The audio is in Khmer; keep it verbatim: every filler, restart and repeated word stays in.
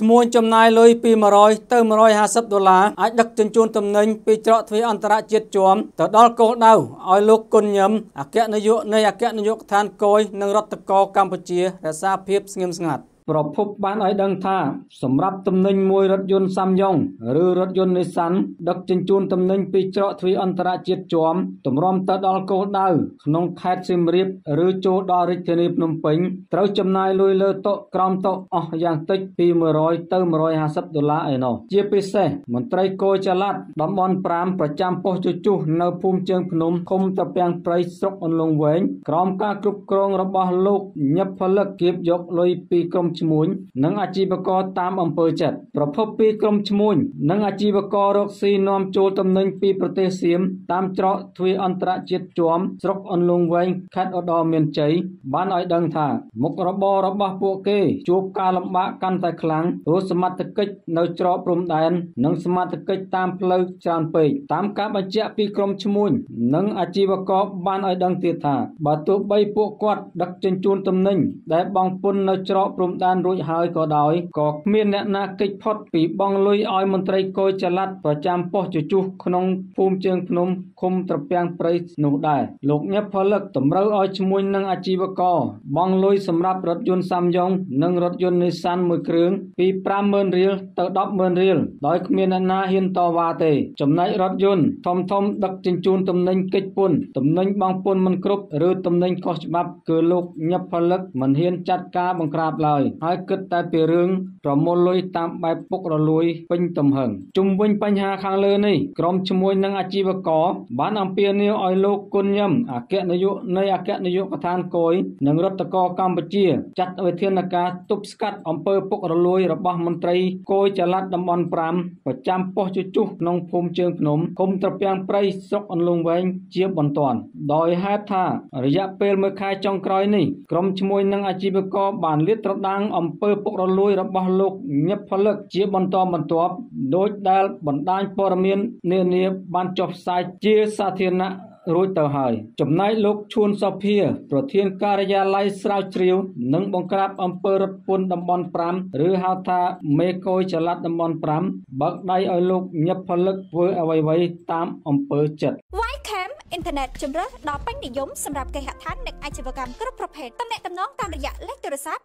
mua chấm nai lôi pi mà rồi từ mà rồi hai sấp đô la ai đặt chân chuôn tầm ninh pi trọ thuê anh ta chết chóm từ đó cô đau ai lúc côn nhầm à kẹt nơi dụ nơi à kẹt nơi dụ than coi nâng rót co Campuchia ra xa phiếp nghiêm ngặt ប្រភពបានឲ្យដឹងថាសម្រាប់ទំនិញមួយរថយន្តសាំយ៉ុងឬរថយន្ត Nissan ដឹកជញ្ជូនទំនិញពីច្រកទ្វារអន្តរជាតិជាំតម្រាំទៅដល់គោលដៅក្នុងខេត្តសៀមរាបឬចូលដល់រាជធានីភ្នំពេញត្រូវចំណាយលុយលើតុក្រោមតុអស់យ៉ាងតិចពី một trăm ទៅ một trăm hai mươi ដុល្លារឯណោះជាពិសេសមន្ត្រីគយចល័តតំបន់ 5 ប្រចាំប៉ុស្តិ៍ជជុះនៅភូមិជើងភ្នំឃុំត្រពាំងព្រៃស្រុកអន្លង់វែងក្រោមការគ្រប់គ្រងរបស់លោកញឹបផលិតគៀបយកលុយពីក្រុមឈ្មួញ និងអាជីវករតាមអំពើចិត្តប្រភពពីក្រុមឈ្មួញនិងអាជីវកររកស៊ីនាំចូលទំនិញពីប្រទេសសៀមតាមច្រកទ្វារអន្តរជាតិជាំស្រុកអន្លង់វែងខេត្តឧត្តរមានជ័យបានឲ្យដឹងថាមុខរបររបស់ពួកគេជួបការលំបាកកាន់តែខ្លាំងព្រោះសមត្ថកិច្ចនៅច្រកព្រំដែននិងសមត្ថកិច្ចតាមផ្លូវច្រើនពេកតាមការបញ្ជាក់ពីក្រុមឈ្មួញនិងអាជីវករបានឲ្យដឹងទៀតថាបើទោះបីពួកគាត់ដឹកជញ្ជូនទំនិញដែលបង់ពន្ធនៅច្រកព្រំដែនរួចហើយក៏ដោយក៏គ្មានអ្នកណាគេចផុតពីបង់លុយឲ្យមន្ត្រីគយចល័តប្រចាំប៉ុស្តិ៍ជជុះក្នុងភូមិជើងភ្នំឃុំត្រពាំងព្រៃនោះដែរលោកញឹបផលិតតម្រូវឲ្យឈ្មួញនិងអាជីវករបង់លុយសម្រាប់រថយន្តសាំយ៉ុងនិងរថយន្ត Nissan មួយគ្រឿងពី fiveម៉ឺន រៀលទៅ tenម៉ឺន រៀលដោយគ្មានអ្នកណាហ៊ានតវ៉ាទេចំណែករថយន្តធំធំដឹកជញ្ជូនទំនិញកិច្ចពន្ធទំនិញបង់ពន្ធមិនគ្រប់ឬទំនិញខុសច្បាប់គឺលោកញឹបផលិតមិនហ៊ានចាត់ការបង្ក្រាបឡើយហើយគិតតែពីរឿងប្រមូលលុយតាមបែបពុករលួយពេញទំហឹងជុំវិញបញ្ហាខាងលើនេះក្រុមឈ្មួញនិងអាជីវករបានអំពាវនាវឲ្យលោកគុណញឹមអគ្គនាយកនៃអគ្គនាយកដ្ឋានគយនិងរដ្ឋកោកម្ពុជាចាត់វិធានការទប់ស្កាត់អំពើពុករលួយរបស់មន្ត្រីគយចល័តតំបន់ five ប្រចាំប៉ុស្តិ៍ជជុះក្នុងភូមិជើងភ្នំឃុំត្រពាំងព្រៃស្រុកអន្លង់វែងជាបន្ទាន់ដោយហេតុថារយៈពេលមួយខែចុងក្រោយនេះក្រុមឈ្មួញនិងអាជីវករបានលាតត្រដាងអំពើពុករលួយរបស់លោកញឹបផលិតជាបន្តបន្ទាប់ដោយដែលបណ្ដាញព័ត៌មាននានាបានចុះផ្សាយជាសាធារណៈរួចទៅហើយចំណែកលោកឈួនសុភាប្រធានការិយាល័យស្រាវជ្រាវនិងបង្ក្រាបអំពើរត់ពន្ធតំបន់ five ឬហៅថាមេកយចល័តតំបន់ five បើកដៃឲ្យលោកញឹបផលិតធ្វើអ្វីៗតាមអំពើចិត្ត Ycam អ៊ីនធឺណិតជម្រើសដ៏ពេញនិយមសម្រាប់គេហដ្ឋាននិងអាជីវកម្មគ្រប់ប្រភេទទំនាក់ទំនងតាមរយៈលេខទូរស័ព្ទ